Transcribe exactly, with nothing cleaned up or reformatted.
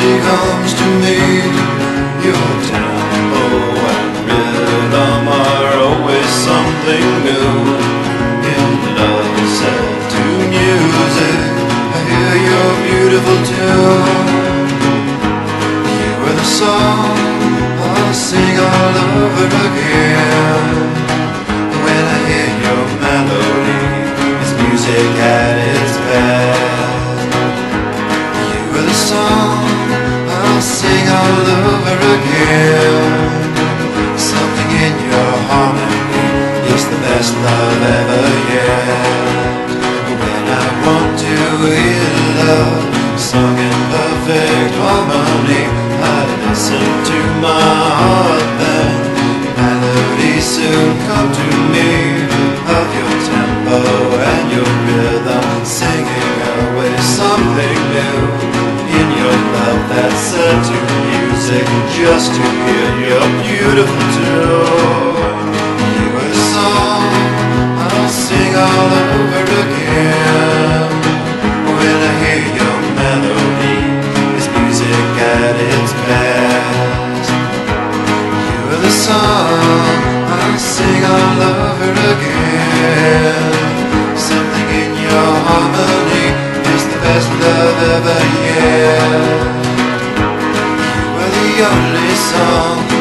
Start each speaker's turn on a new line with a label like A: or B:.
A: she comes to me. Your tempo and rhythm are always something new. In love set to music, I hear your beautiful tune. You are the song I'll sing all over again. When I hear your melody, it's music at its best. You are the song I'll sing all over again. Something in your harmony is the best love ever yet. When I want to hear love sung in perfect harmony, I listen to my heart then. Melodies soon come to me of your tempo and your rhythm, singing away something new. In your love that's set to music, just to hear your beautiful tune. You are the song I'll sing all over again. When I hear your melody, it's music at its best. You are the song I'll sing all over again. Something in your harmony is the best love ever yet. You are the only song